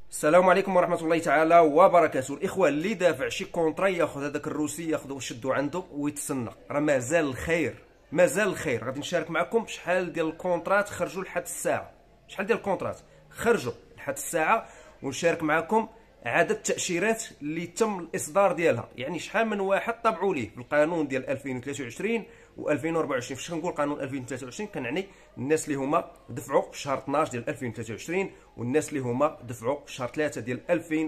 السلام عليكم ورحمة الله تعالى وبركاته. الإخوة اللي دافع شي كونطرا ياخذ هذاك الروسي ياخذو ويشدو عنده ويتسنى، راه مازال الخير مازال الخير. غادي نشارك معكم شحال ديال الكونطرات خرجوا لحد الساعة، شحال ديال الكونطرات خرجوا لحد الساعة، ونشارك معكم عدد التأشيرات اللي تم الإصدار ديالها، يعني شحال من واحد طبعوا ليه في القانون ديال 2023 و2024. فاش كنقول قانون 2023 كنعني الناس اللي هما دفعوا في شهر 12 ديال 2023 والناس اللي هما دفعوا في شهر 3 ديال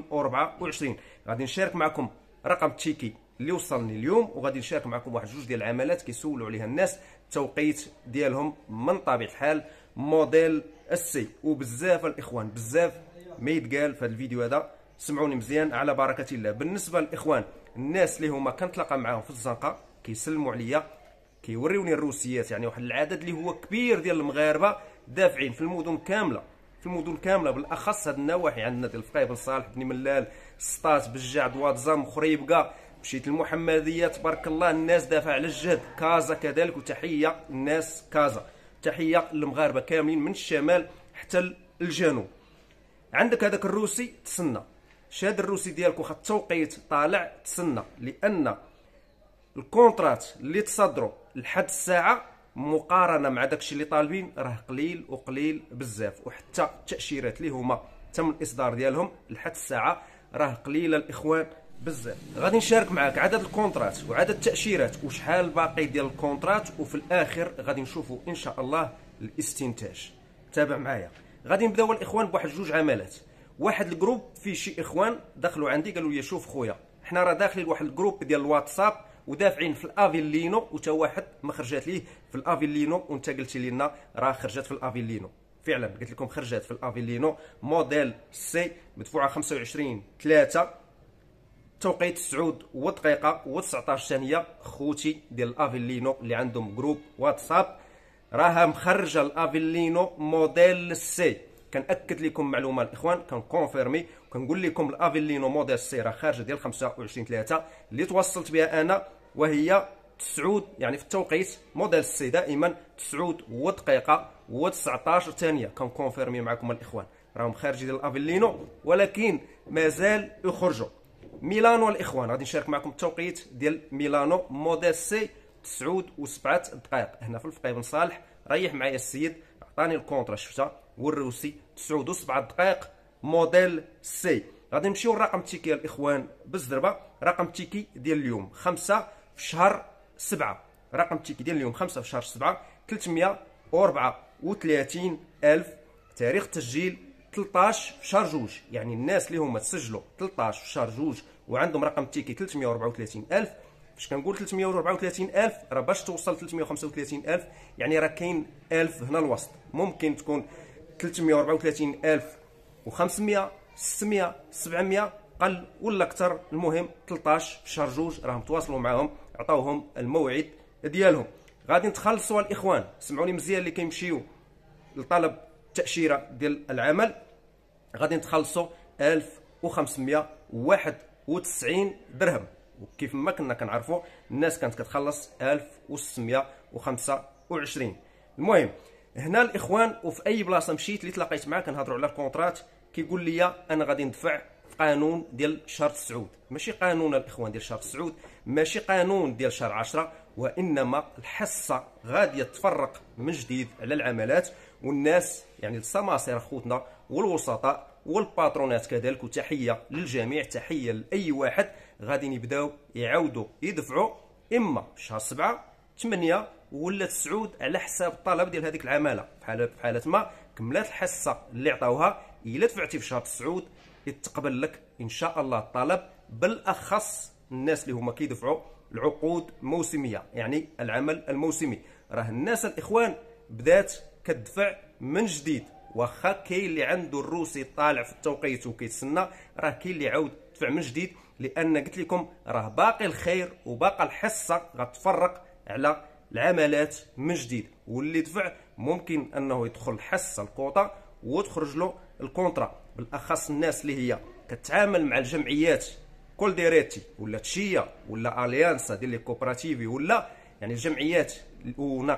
2024. غادي نشارك معكم رقم التيكي اللي وصلني اليوم، وغادي نشارك معكم واحد جوج ديال العملات كيسولوا عليها الناس التوقيت ديالهم من طبيعه الحال موديل السي. وبزاف الاخوان بزاف ما يتقال في هذا الفيديو هذا، سمعوني مزيان على بركه الله. بالنسبه للاخوان الناس اللي هما كنتلاقى معاهم في الزنقه كيسلموا عليا كيوريوني الروسيات، يعني واحد العدد اللي هو كبير ديال المغاربه دافعين في المدن كامله، في المدن كامله بالاخص هاد النواحي عندنا ديال فقيه بن صالح بن ملال سطات بجاع دوادزام خريبكا، مشيت المحمديه تبارك الله الناس دافع على الجهد، كازا كذلك. وتحيه الناس كازا، تحيه للمغاربه كاملين من الشمال حتى الجنوب. عندك هذاك الروسي تسنى، شاد الروسي ديالك واخا التوقيت طالع تسنى، لان الكونطرات اللي تصدروا لحد الساعه مقارنه مع داكشي اللي طالبين راه قليل وقليل بزاف، وحتى التاشيرات اللي هما تم الاصدار ديالهم لحد الساعه راه قليله الاخوان بزاف. غادي نشارك معاك عدد الكونطرات وعدد التاشيرات وشحال باقي ديال الكونطرات، وفي الاخر غادي نشوفوا ان شاء الله الاستنتاج. تابع معايا. غادي نبداو الاخوان بواحد جوج عملات. واحد الجروب فيه شي اخوان دخلوا عندي قالوا لي شوف خويا حنا راه داخلين لواحد الجروب ديال الواتساب ودافعين في الافيلينو، وتا واحد ما خرجات ليه في الافيلينو، وانت قلتي لنا راه خرجت في الافيلينو. فعلا قلت لكم خرجت في الافيلينو موديل سي مدفوعه 25/3، توقيت 9 ودقيقه و19 ثانيه. خوتي ديال الافيلينو اللي عندهم جروب واتساب راها مخرجه الافيلينو موديل سي. كنأكد لكم معلومه الاخوان، كنكونفيرمي وكنقول لكم الافيلينو موديل سي راه خارجه ديال 25/3 اللي توصلت بها انا، وهي 9 يعني في التوقيت موديل سي دائما 9 ودقيقه و19 ثانيه. كنكونفيرمي معكم الاخوان راهم خارجين ديال الافيلينو، ولكن مازال يخرجوا. ميلانو الاخوان غادي نشارك معكم التوقيت ديال ميلانو موديل سي 9 و7 دقائق هنا في الفقيه بن صالح. ريح معايا السيد عطاني الكونطرا شفتها، والروسي 9 و7 دقائق موديل سي. غادي نمشيو لرقم التيكي الاخوان بالزربه. رقم التيكي ديال اليوم 5 في شهر 7، رقم التيكي ديال اليوم 5 في شهر 7 334,000. تاريخ التسجيل 13 في شهر 2، يعني الناس اللي هما تسجلوا 13 في شهر 2 وعندهم رقم التيكي 334,000. فاش كنقول 334,000 راه باش توصل 335,000 يعني راه كاين 1000 هنا الوسط. ممكن تكون 334,500 600 700 قل ولا اكثر، المهم 13 في شهر 2 راهم تواصلوا معاهم عطاوهم الموعد ديالهم. غادي نتخلصوا الاخوان، سمعوني مزيان اللي كيمشيو لطلب التاشيره ديال العمل، غادي نتخلصوا 1591 درهم. وكيف ما كنا كنعرفوا الناس كانت كتخلص 1625. المهم هنا الاخوان، وفي اي بلاصه مشيت اللي تلاقيت معاه كنهضروا على الكونطرات كيقول لي انا غادي ندفع في قانون ديال شهر 9، ماشي قانون الاخوان ديال شهر 9، ماشي قانون ديال شهر 10، وانما الحصه غاديه تفرق من جديد على العملات. والناس يعني السماسره خوتنا والوسطاء والباترونات كذلك، وتحيه للجميع، تحيه لاي واحد غادي يبداو يعاودوا يدفعوا اما في شهر 7 8 ولا 9 على حساب الطلب ديال هذيك العماله. في حاله ما كملات الحصه اللي عطاوها الا دفعتي في شهر 9 يتقبل لك ان شاء الله الطلب، بالاخص الناس اللي هما كيدفعوا العقود موسميه، يعني العمل الموسمي. راه الناس الاخوان بدات كتدفع من جديد، واخا كاين اللي عنده الروسي طالع في التوقيت وكيتسنى، راه كاين اللي عاود دفع من جديد، لان قلت لكم راه باقي الخير وباقى الحصه غتفرق على العملات من جديد. واللي دفع ممكن انه يدخل حصه الكوطه وتخرج له الكونطرا، بالاخص الناس اللي هي كتعامل مع الجمعيات كل ديريتي ولا تشيه ولا اليانسا ديال لي كوبراتيفي، ولا يعني الجمعيات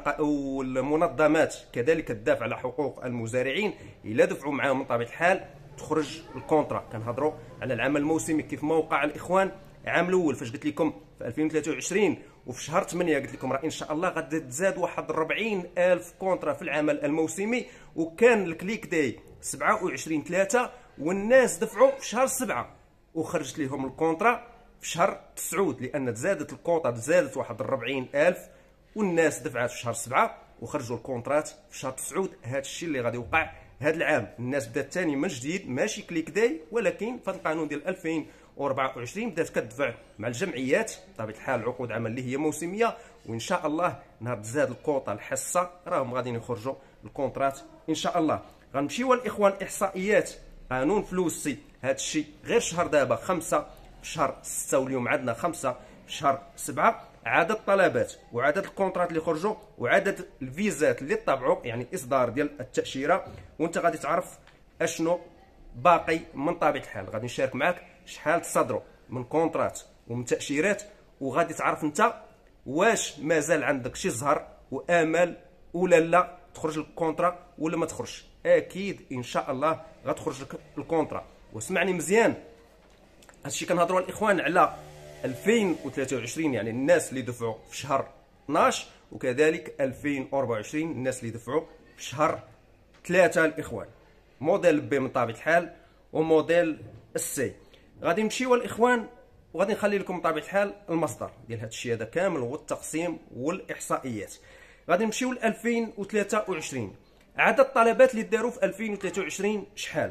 والمنظمات كذلك تدافع على حقوق المزارعين. الا دفعوا معاهم من طبيعه الحال تخرج الكونترا. كنهضروا على العمل الموسمي كيف ما وقع الاخوان العام الاول فاش قلت لكم في 2023 وفي شهر 8 قلت لكم راه ان شاء الله غادي تزاد واحد 40,000 كونترا في العمل الموسمي، وكان الكليك داي 27/3 والناس دفعوا في شهر 7 وخرجت لهم الكونترا في شهر 9 لان تزادت الكونترا تزادت واحد 40,000 والناس دفعات في شهر 7 وخرجوا الكونترات في شهر 9. هذا الشيء اللي غادي يوقع هذا العام. الناس بدات ثاني من جديد ماشي كليك داي، ولكن في القانون ديال 2024 بدات كتدفع مع الجمعيات بطبيعه الحال عقود عمل اللي هي موسميه، وان شاء الله نهار تزاد الكوطه الحصه راهم غاديين يخرجوا الكونترات ان شاء الله. غنمشيو الاخوان احصائيات قانون فلوسي. هذا الشيء غير شهر دابا 5 في شهر 6 واليوم عندنا 5 في شهر 7. عدد الطلبات وعدد الكونترات اللي خرجوا وعدد الفيزات اللي طبعوا يعني اصدار ديال التاشيره، وانت غادي تعرف اشنو باقي من طبيعه الحال. غادي نشارك معاك شحال تصدروا من كونترات ومن تاشيرات، وغادي تعرف انت واش مازال عندك شي زهر وامل ولا لا تخرج لك الكونترا ولا ما تخرجش. اكيد ان شاء الله غتخرج لك الكونترا. واسمعني مزيان، هادشي كنهضروا الاخوان على 2023 يعني الناس اللي دفعوا في شهر 12، وكذلك 2024 الناس اللي دفعوا في شهر 3 الاخوان. موديل بي من طبيعه الحال وموديل السي. غادي نمشيو الاخوان وغادي نخلي لكم بطبيعه الحال المصدر ديال هذا الشيء هذا كامل والتقسيم والاحصائيات. غادي نمشيو ل 2023. عدد الطلبات اللي داروا في 2023 شحال؟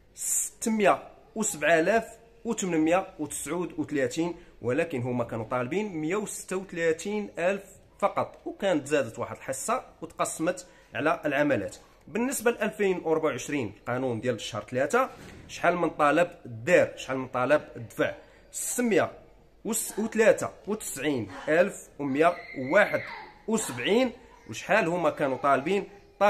607,839، ولكن هما كانوا طالبين 136,000 فقط، وكانت زادت واحد الحصه وتقسمت على العملات. بالنسبه ل 2024 قانون ديال شهر 3 شحال من طالب دار، شحال من طالب دفع؟ 693,171، وشحال هما كانوا طالبين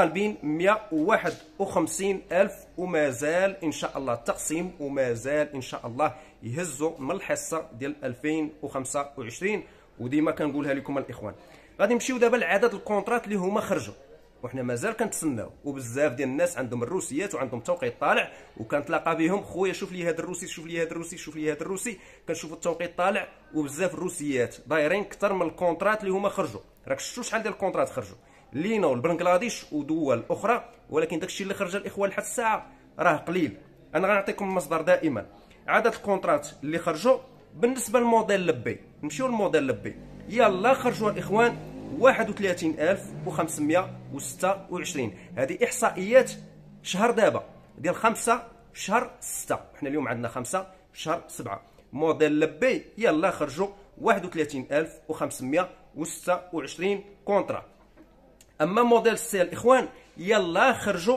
151,000، ومازال ان شاء الله التقسيم ومازال ان شاء الله يهزوا من الحصه ديال 2025. وديما كنقولها لكم الاخوان. غادي نمشيو دابا لعدد الكونترات اللي هما خرجوا، وحنا مازال كنتسناو، وبزاف ديال الناس عندهم الروسيات وعندهم توقيت طالع، وكنتلاقى بهم خويا شوف لي هذا الروسي شوف لي هذا الروسي شوف لي هذا الروسي، كنشوفوا التوقيت طالع وبزاف الروسيات دايرين اكثر من الكونترات اللي هما خرجوا. راك شفتوا شحال ديال الكونترات خرجوا لينا والبنغلاديش ودول اخرى، ولكن داكشي اللي خرج الاخوان لحد الساعه راه قليل. انا غنعطيكم المصدر دائما. عدد الكونترات اللي خرجوا بالنسبه للموديل لبي، نمشيو للموديل لبي. يلا خرجوا الاخوان 31,526. هذه احصائيات شهر دابا ديال 5 شهر 6، وحنا اليوم عندنا 5 شهر 7. موديل لبي يلا خرجوا 31,526 كونترا. اما موديل سي الاخوان يلا خرجوا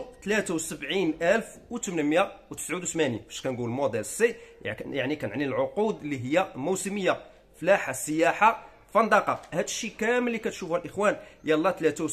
73,889. فاش كنقول موديل سي يعني كنعني العقود اللي هي موسميه، فلاحه، سياحه، فندقه، هذا الشيء كامل اللي كتشوفوا الاخوان. يلا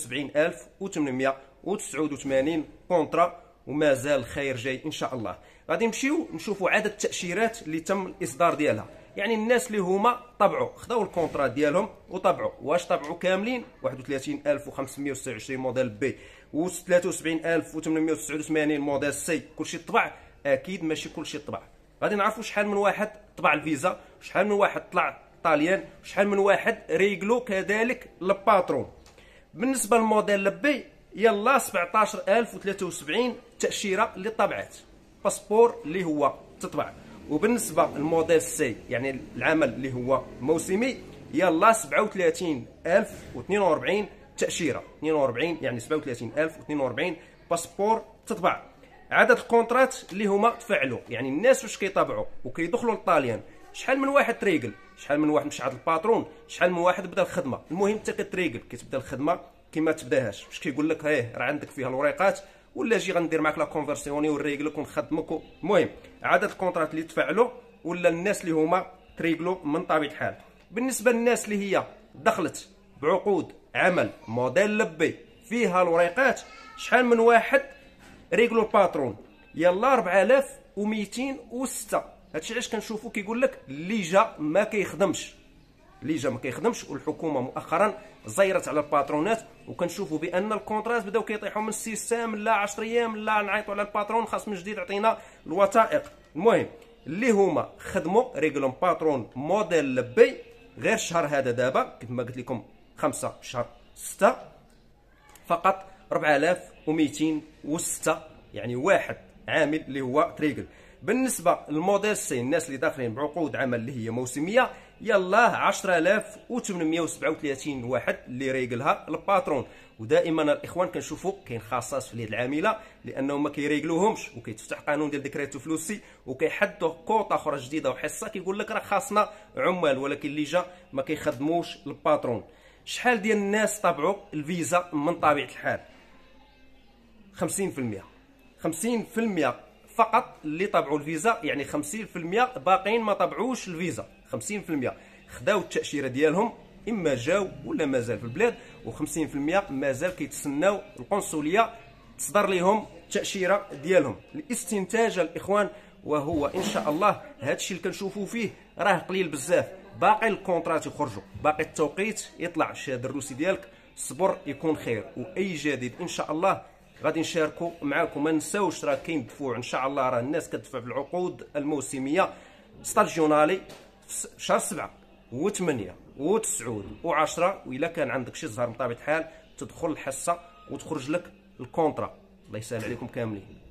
73,889 كونترا، ومازال خير جاي ان شاء الله. غادي نمشيو نشوفوا عدد التاشيرات اللي تم الاصدار ديالها، يعني الناس اللي هما طبعوا خداو الكونترا ديالهم وطبعوا. واش طبعوا كاملين؟ 31,526 موديل بي و 73,889 موديل سي. كلشي طبع؟ اكيد ماشي كلشي طبع. غادي نعرفوا شحال من واحد طبع الفيزا، شحال من واحد طلع طاليان، شحال من واحد ريغلو كذلك الباترون. بالنسبه للموديل لبي يلا 17,073 تاشيره اللي طبعات، باسبور اللي هو تطبع. وبالنسبه للموديل سي يعني العمل اللي هو موسمي يلا 37,042 تاشيره، 42 يعني 37,042 باسبور تطبع. عدد الكونترات اللي هما تفعلوا يعني الناس واش كيطبعوا وكيدخلوا للطاليان، شحال من واحد تريقل، شحال من واحد مشى عند الباترون، شحال من واحد بدا الخدمه. المهم انت كتريقل كتبدا الخدمه كيما تبداهاش، واش كيقول لك راه عندك فيها الوريقات ولا جي غندير معاك لا كونفرسيوني ونريقلك ونخدمك. المهم عدد الكونترات اللي تفعلوا ولا الناس اللي هما تريقلوا من طبيعه الحال. بالنسبه للناس اللي هي دخلت بعقود عمل موديل لبي فيها الوريقات، شحال من واحد ريقلوا الباترون؟ يلا 4,206. هادشي علاش كنشوفو كيقول لك اللي جا ما كيخدمش. اللي جا ما كيخدمش، والحكومه مؤخرا زيرت على الباترونات، وكنشوفوا بان الكونترات بداو كيطيحوا من السيستم. لا 10 ايام لا نعيطوا على الباترون خاص من جديد عطينا الوثائق. المهم اللي هما خدموا ريغلهم باترون موديل بي غير الشهر هذا دابا كيف ما قلت لكم 5 شهر 6 فقط 4206، يعني واحد عامل اللي هو تريغل. بالنسبه للموديل سي الناس اللي داخلين بعقود عمل اللي هي موسميه يلاه 10837 واحد اللي ريغلها الباترون. ودائما الاخوان كنشوفوا كاين خاصات في اليد العامله لانهم ما كيريغلوهمش، وكيتفتح قانون ديال ديكريتو فلوسي وكيحدوا كوطه اخرى جديده وحصه كيقول لك راه خاصنا عمال، ولكن اللي جا ما كيخدموش الباترون. شحال ديال الناس طبعوا الفيزا من طبيعه الحال؟ 50%. 50% فقط اللي طبعوا الفيزا، يعني 50% باقيين ما طبعوش الفيزا. 50% خداو التاشيره ديالهم اما جاو ولا مازال في البلاد، و50% مازال كيتسناو القنصليه تصدر لهم التاشيره ديالهم. الاستنتاج الاخوان وهو ان شاء الله هذا الشيء اللي كنشوفوا فيه راه قليل بزاف، باقي الكونترات يخرجوا، باقي التوقيت يطلع الشهاده الروسي ديالك، صبر يكون خير. واي جديد ان شاء الله غادي نشاركوا معكم. ما نساوش راه كاين دفوع ان شاء الله، راه الناس كتدفع في العقود الموسميه ستاجيونالي في شهر 7 و8 و9 و10، والا كان عندك شي زهر بطبيعه الحال تدخل الحصه وتخرج لك الكونترا. الله يسهل عليكم كاملين.